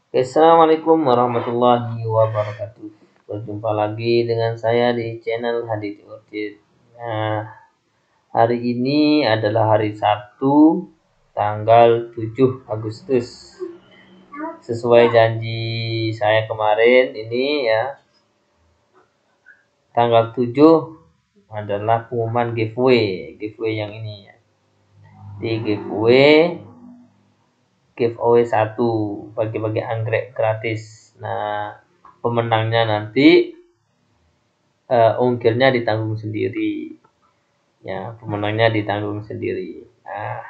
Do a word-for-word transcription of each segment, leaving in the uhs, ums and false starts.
Oke, Assalamualaikum warahmatullahi wabarakatuh. Berjumpa lagi dengan saya di channel Hadid Orchid. Nah, hari ini adalah hari Sabtu, tanggal tujuh Agustus. Sesuai janji saya kemarin ini ya, tanggal tujuh adalah pengumuman giveaway, giveaway yang ini ya. Di giveaway giveaway satu, bagi-bagi anggrek gratis. Nah, pemenangnya nanti uh, ongkirnya ditanggung sendiri. Ya, pemenangnya ditanggung sendiri. Nah,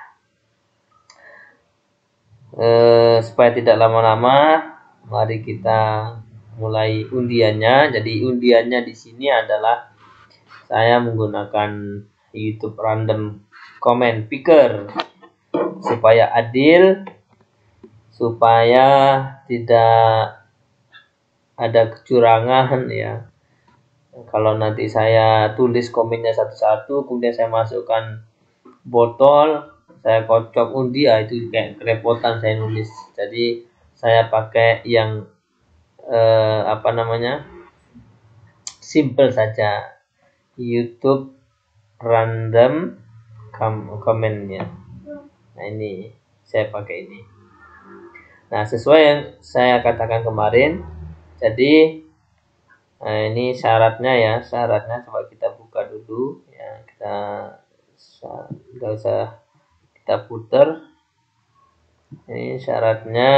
uh, supaya tidak lama-lama, mari kita mulai undiannya. Jadi undiannya di sini adalah saya menggunakan YouTube Random Comment Picker supaya adil, supaya tidak ada kecurangan ya. Kalau nanti saya tulis komennya satu-satu, kemudian saya masukkan botol, saya kocok undi, ya itu kayak kerepotan saya nulis. Jadi saya pakai yang eh, apa namanya, simple saja, YouTube Random Comment-nya. Nah ini saya pakai ini. Nah, sesuai yang saya katakan kemarin, jadi nah ini syaratnya ya, syaratnya coba kita buka dulu ya, kita nggak usah kita putar. Ini syaratnya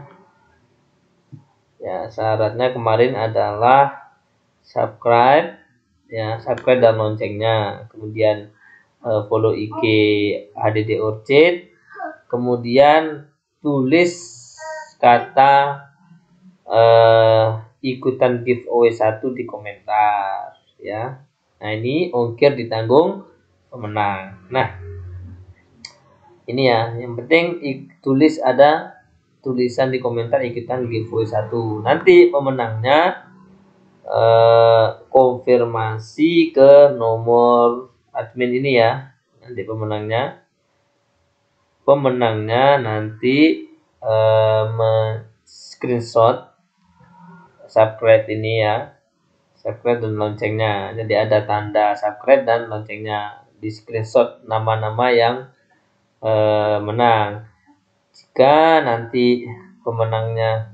ya, syaratnya kemarin adalah subscribe ya, subscribe dan loncengnya, kemudian uh, follow I G H D D Orchid, kemudian tulis kata uh, ikutan giveaway satu di komentar ya. Nah ini ongkir ditanggung pemenang. Nah ini ya, yang penting tulis ada tulisan di komentar ikutan giveaway satu. Nanti pemenangnya eh, konfirmasi ke nomor admin ini ya. Nanti pemenangnya pemenangnya nanti eh, screenshot subscribe ini ya, subscribe dan loncengnya. Jadi ada tanda subscribe dan loncengnya, di screenshot nama-nama yang eh, menang. Jika nanti pemenangnya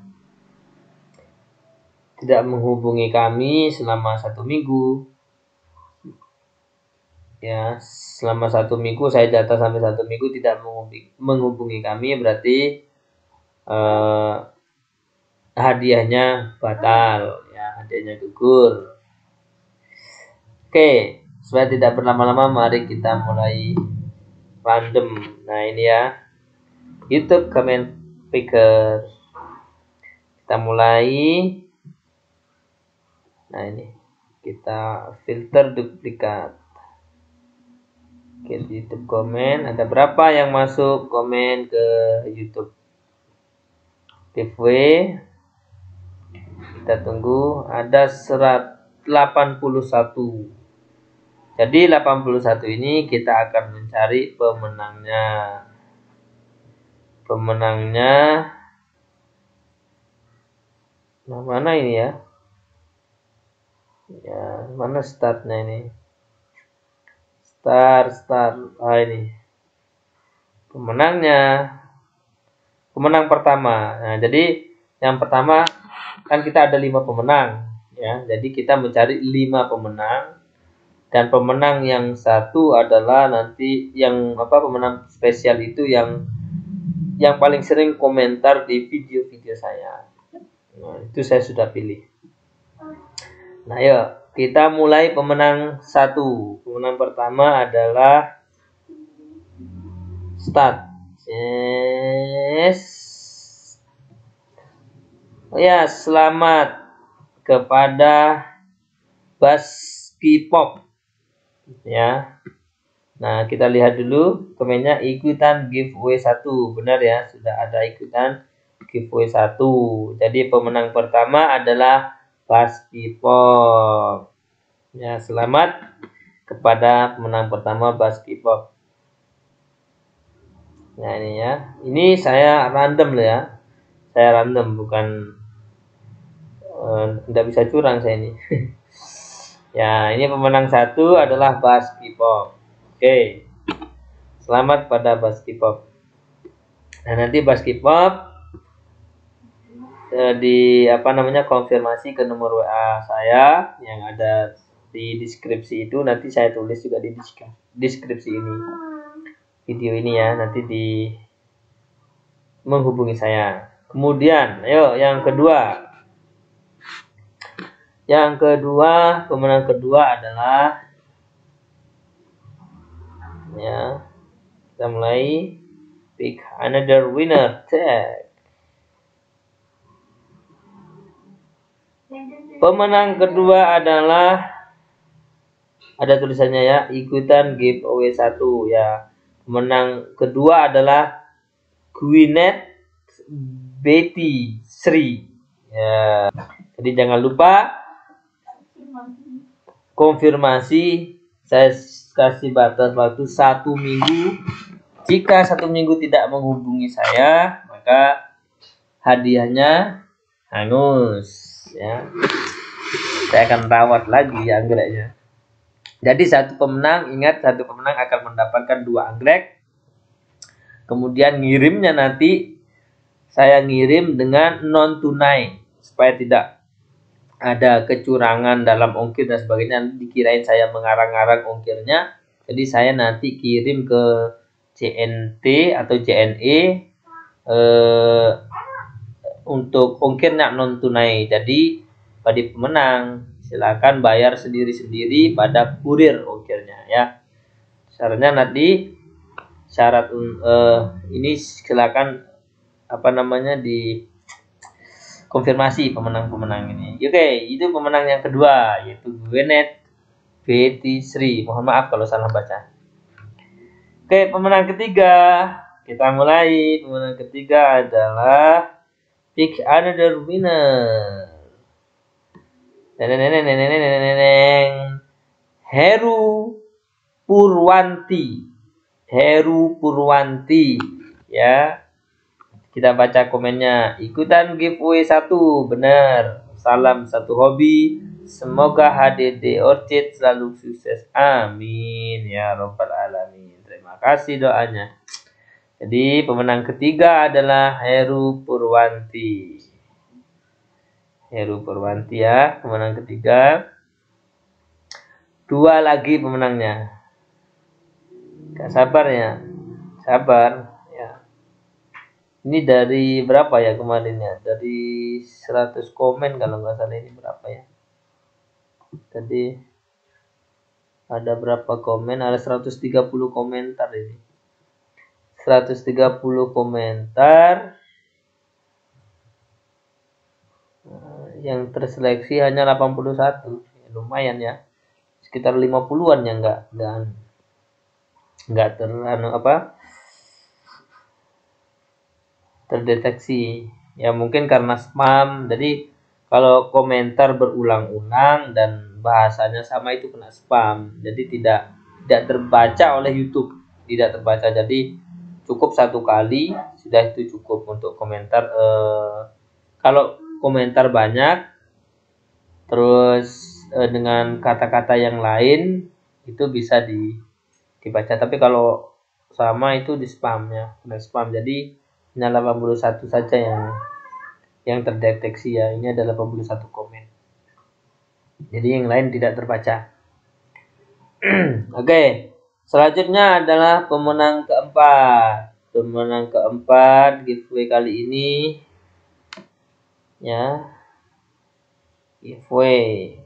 tidak menghubungi kami selama satu minggu ya, selama satu minggu saya data sampai satu minggu tidak menghubungi, menghubungi kami, berarti eh, hadiahnya batal ya, hadiahnya gugur. Oke, supaya tidak berlama-lama, mari kita mulai random. Nah ini ya, YouTube Comment Picker. Kita mulai. Nah ini kita filter duplikat. Oke, di YouTube komen ada berapa yang masuk komen ke YouTube giveaway. Kita tunggu, ada delapan puluh satu. Jadi delapan puluh satu ini kita akan mencari pemenangnya. Pemenangnya nah mana ini ya? Ya, mana startnya ini? Start, start. Ah ini. Pemenangnya. Pemenang pertama. Nah, jadi yang pertama kan kita ada lima pemenang ya. Jadi kita mencari lima pemenang, dan pemenang yang satu adalah nanti yang apa, pemenang spesial itu yang yang paling sering komentar di video-video saya. Nah, itu saya sudah pilih. Nah, yuk kita mulai pemenang satu. Pemenang pertama adalah start. Yes. Oh ya, selamat kepada Baski Pop ya. Nah, kita lihat dulu komennya, ikutan giveaway satu. Benar ya, sudah ada ikutan giveaway satu. Jadi pemenang pertama adalah Baski Pop. Ya, selamat kepada pemenang pertama Baski Pop. Nah, ini ya. Ini saya random ya. Saya random, bukan tidak uh, bisa curang saya ini. Ya, ini pemenang satu adalah Bass K-pop. Oke, selamat pada Bass K-pop. Nah, nanti Bass K-pop uh, di apa namanya konfirmasi ke nomor W A saya yang ada di deskripsi itu. Nanti saya tulis juga di deskripsi ini, video ini ya, nanti di menghubungi saya. Kemudian, ayo yang kedua. Yang kedua, pemenang kedua adalah, ya, kita mulai pick another winner tag. Pemenang kedua adalah, ada tulisannya ya, ikutan giveaway satu ya. Pemenang kedua adalah Gwyneth Betty Sri ya. Jadi jangan lupa konfirmasi, saya kasih batas waktu satu minggu. Jika satu minggu tidak menghubungi saya, maka hadiahnya hangus ya. Saya akan rawat lagi anggreknya. Jadi satu pemenang, ingat satu pemenang akan mendapatkan dua anggrek. Kemudian ngirimnya nanti saya ngirim dengan non tunai supaya tidak ada kecurangan dalam ongkir dan sebagainya, dikirain saya mengarang-arang ongkirnya. Jadi saya nanti kirim ke C N T atau J N E eh, untuk ongkirnya non tunai. Jadi bagi pemenang silakan bayar sendiri-sendiri pada kurir ongkirnya ya. Syaratnya nanti syarat uh, ini silakan apa namanya di konfirmasi pemenang-pemenang ini. Oke, itu pemenang yang kedua yaitu Gwyneth Betty Sri. Mohon maaf kalau salah baca. Oke, pemenang ketiga kita mulai. Pemenang ketiga adalah pick another winner. Neneng Heru Purwanti. Heru Purwanti ya. Kita baca komennya. Ikutan giveaway satu, benar. Salam satu hobi. Semoga H D D Orchid selalu sukses. Amin ya robbal alamin. Terima kasih doanya. Jadi pemenang ketiga adalah Heru Purwanti. Heru Purwanti ya, pemenang ketiga. Dua lagi pemenangnya. Gak sabar ya. Sabar. Ini dari berapa ya kemarin ya? Dari seratus komen kalau nggak salah, ini berapa ya? Tadi ada berapa komen? Ada seratus tiga puluh komentar ini. seratus tiga puluh komentar. Yang terseleksi hanya delapan puluh satu. Lumayan ya. Sekitar lima puluhan yang nggak dan nggak ter anu apa? terdeteksi ya, mungkin karena spam. Jadi kalau komentar berulang-ulang dan bahasanya sama itu kena spam, jadi tidak tidak terbaca oleh YouTube, tidak terbaca. Jadi cukup satu kali sudah, itu cukup untuk komentar. Eh, kalau komentar banyak terus eh, dengan kata-kata yang lain itu bisa di, dibaca, tapi kalau sama itu di spam ya, kena spam. Jadi hanya delapan puluh satu saja yang yang terdeteksi ya. Ini ada delapan puluh satu komen. Jadi yang lain tidak terbaca. Oke, selanjutnya adalah pemenang keempat. Pemenang keempat giveaway kali ini ya. Giveaway.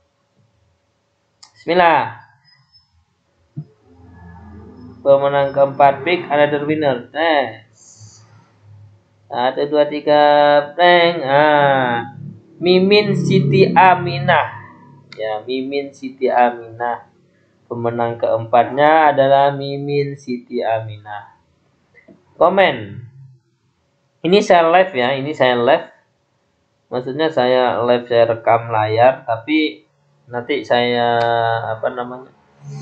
Bismillah. Pemenang keempat, pick another winner. Nah. Satu, dua, tiga, prank. Ah, Mimin Siti Aminah. Ya, Mimin Siti Aminah. Pemenang keempatnya adalah Mimin Siti Aminah. Komen. Ini saya live ya, ini saya live. Maksudnya saya live, saya rekam layar, tapi nanti saya apa namanya?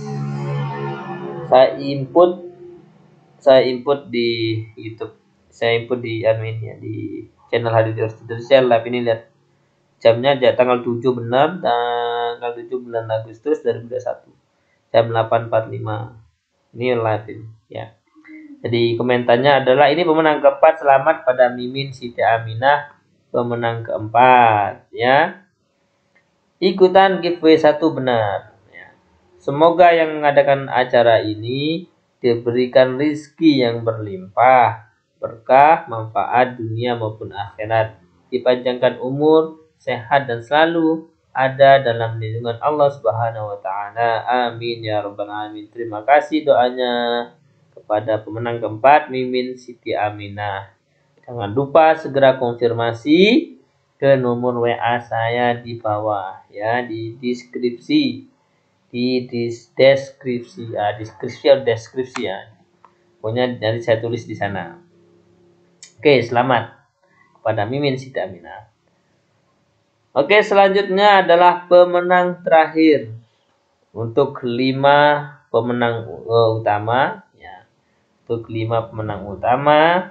Saya input, saya input di YouTube. Saya input di admin ya, di channel Hadithers Indonesia live ini. Lihat jamnya aja, tanggal tujuh benar, tanggal tujuh bulan Agustus dua ribu dua puluh satu jam delapan empat puluh lima. Ini live ini ya. Jadi komentarnya adalah ini pemenang keempat, selamat pada Mimin Siti Aminah, pemenang keempat ya. Ikutan giveaway satu benar ya. Semoga yang mengadakan acara ini diberikan rizki yang berlimpah, berkah, manfaat dunia maupun akhirat, dipanjangkan umur, sehat dan selalu ada dalam lindungan Allah Subhanahu wa taala. Amin ya rabbal alamin. Terima kasih doanya kepada pemenang keempat, Mimin Siti Aminah. Jangan lupa segera konfirmasi ke nomor W A saya di bawah ya, di deskripsi. Di deskripsi ya, deskripsi atau deskripsi ya. Pokoknya dari saya tulis di sana. Oke, selamat kepada Mimin Siti Aminah. Oke, selanjutnya adalah pemenang terakhir untuk lima pemenang uh, utama ya. Untuk lima pemenang utama,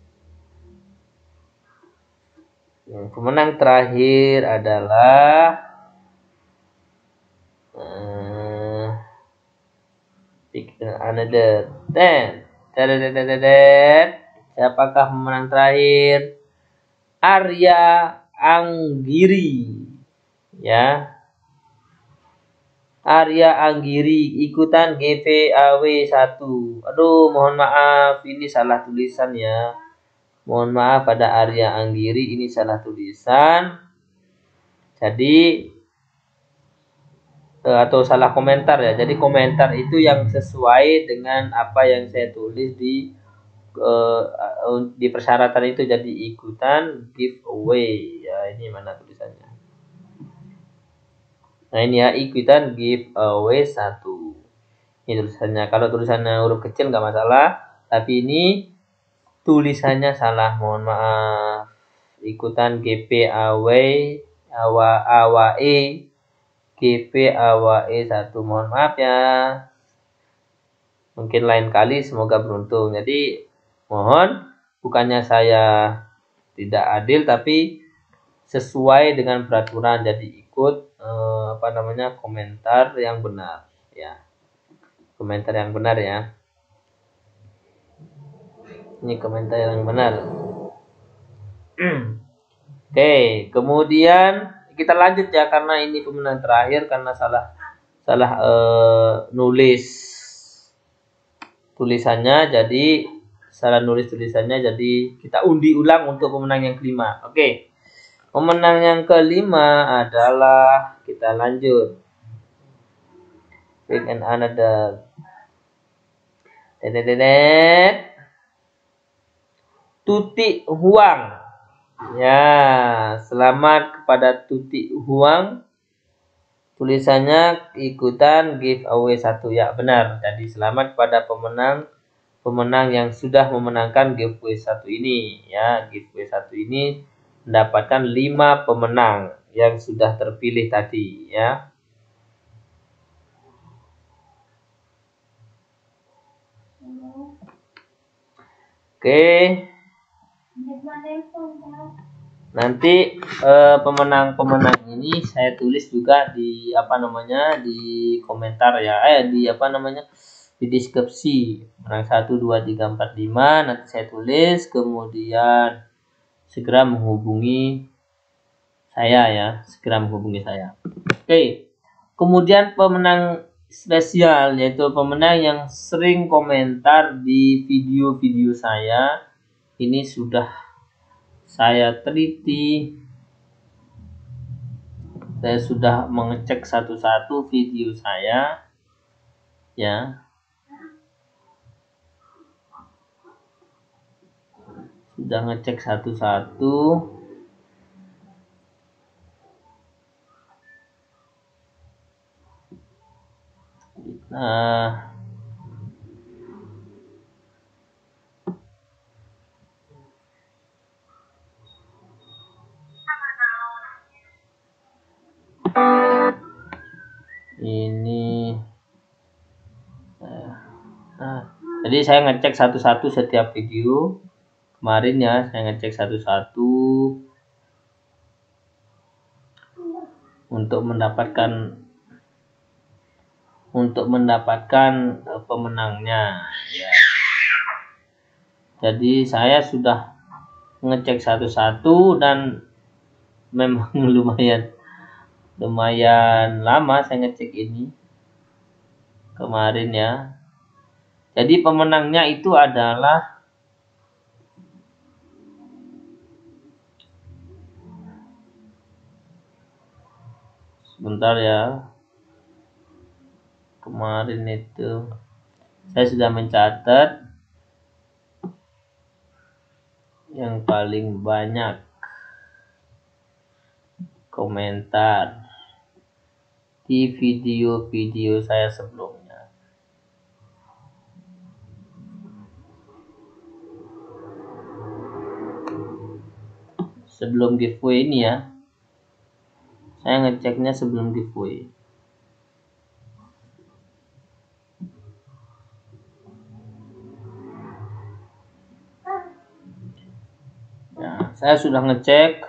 yang pemenang terakhir adalah uh, another ten. Siapakah pemenang terakhir? Arya Anggiri ya. Arya Anggiri ikutan G V A W satu. Aduh, mohon maaf ini salah tulisan ya. Mohon maaf pada Arya Anggiri, ini salah tulisan. Jadi atau salah komentar ya. Jadi komentar itu yang sesuai dengan apa yang saya tulis di uh, di persyaratan itu, jadi ikutan giveaway ya. Ini mana tulisannya? Nah ini ya, ikutan giveaway satu. Ini tulisannya. Kalau tulisannya huruf kecil nggak masalah, tapi ini tulisannya salah, mohon maaf. Ikutan G P A W awa awa e G P A W E satu, mohon maaf ya. Mungkin lain kali semoga beruntung. Jadi mohon, bukannya saya tidak adil, tapi sesuai dengan peraturan. Jadi ikut eh, apa namanya komentar yang benar ya. Komentar yang benar ya. Ini komentar yang benar. Oke, kemudian kita lanjut ya, karena ini pemenang terakhir, karena salah salah eh, nulis tulisannya, jadi salah nulis tulisannya, jadi kita undi ulang untuk pemenang yang kelima. Oke, pemenang yang kelima adalah, kita lanjut pick and another dedet Tuti Huang ya. Selamat kepada Tuti Huang, tulisannya ikutan giveaway satu ya, benar. Jadi selamat kepada pemenang pemenang yang sudah memenangkan giveaway satu ini ya. Giveaway satu ini mendapatkan lima pemenang yang sudah terpilih tadi ya. Oke, nanti eh, pemenang-pemenang ini saya tulis juga di apa namanya di komentar ya, eh di apa namanya di deskripsi. Menang satu, dua, tiga, empat, lima nanti saya tulis, kemudian segera menghubungi saya ya, segera menghubungi saya. Oke, kemudian pemenang spesial, yaitu pemenang yang sering komentar di video-video saya. Ini sudah saya teliti, saya sudah mengecek satu-satu video saya ya. Sudah ngecek satu-satu. Nah, ini nah, jadi saya ngecek satu-satu setiap video kemarin ya, saya ngecek satu-satu untuk mendapatkan untuk mendapatkan uh, pemenangnya ya. Jadi saya sudah ngecek satu-satu dan memang lumayan lumayan lama saya ngecek ini kemarin ya. Jadi pemenangnya itu adalah sebentar ya. Kemarin itu saya sudah mencatat yang paling banyak komentar di video-video saya sebelumnya. Sebelum giveaway ini ya. Saya ngeceknya sebelum giveaway. Ya, saya sudah ngecek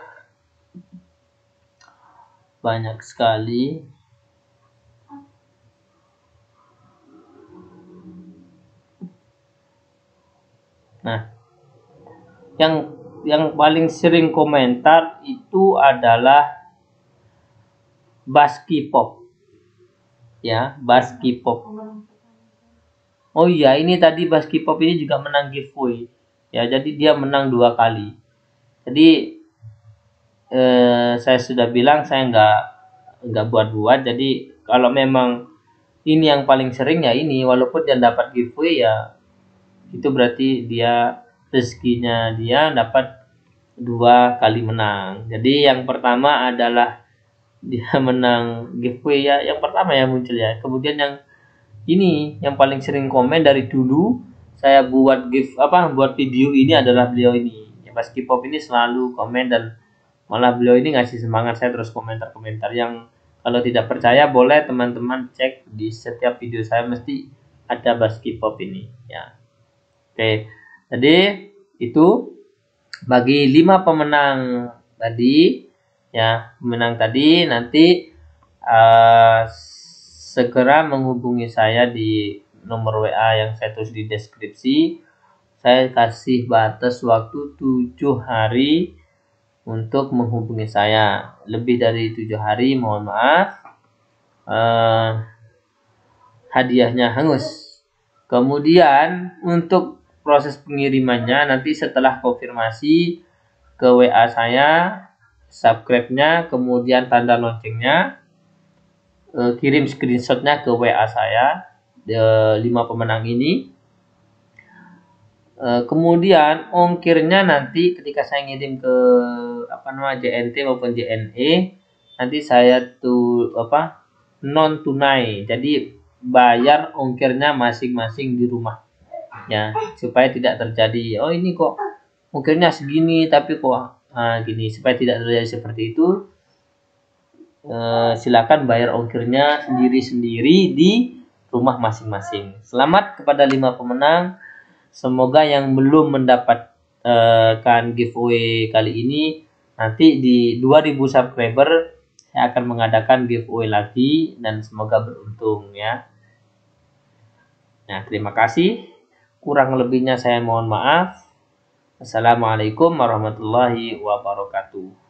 banyak sekali. Nah, yang yang paling sering komentar itu adalah Baski Pop. Ya, Baski Pop. Oh iya, ini tadi Baski Pop ini juga menang giveaway. Ya, jadi dia menang dua kali. Jadi eh, saya sudah bilang saya nggak nggak buat-buat. Jadi kalau memang ini yang paling sering ya ini, walaupun dia dapat giveaway ya itu berarti dia rezekinya dia dapat dua kali menang. Jadi yang pertama adalah dia menang giveaway ya, yang pertama ya muncul ya. Kemudian yang ini yang paling sering komen dari dulu saya buat give apa buat video ini adalah beliau ini. Ya Baski Pop ini selalu komen dan malah beliau ini ngasih semangat saya terus komentar-komentar. Yang kalau tidak percaya boleh teman-teman cek di setiap video saya mesti ada Baski Pop ini ya. Oke, jadi itu bagi lima pemenang tadi ya, pemenang tadi nanti uh, segera menghubungi saya di nomor W A yang saya tulis di deskripsi. Saya kasih batas waktu tujuh hari untuk menghubungi saya. Lebih dari tujuh hari mohon maaf, uh, hadiahnya hangus. Kemudian untuk proses pengirimannya nanti setelah konfirmasi ke W A saya, subscribe-nya, kemudian tanda loncengnya, uh, kirim screenshotnya ke W A saya, de, lima pemenang ini. Uh, kemudian ongkirnya nanti ketika saya ngirim ke apa nama J N T maupun J N E, nanti saya tuh apa non tunai, jadi bayar ongkirnya masing-masing di rumah ya, supaya tidak terjadi oh ini kok ongkirnya segini tapi kok ah, gini, supaya tidak terjadi seperti itu. Uh, silakan bayar ongkirnya sendiri-sendiri di rumah masing-masing. Selamat kepada lima pemenang. Semoga yang belum mendapatkan giveaway kali ini, nanti di dua ribu subscriber saya akan mengadakan giveaway lagi dan semoga beruntung ya. Nah, terima kasih. Kurang lebihnya saya mohon maaf. Assalamualaikum warahmatullahi wabarakatuh.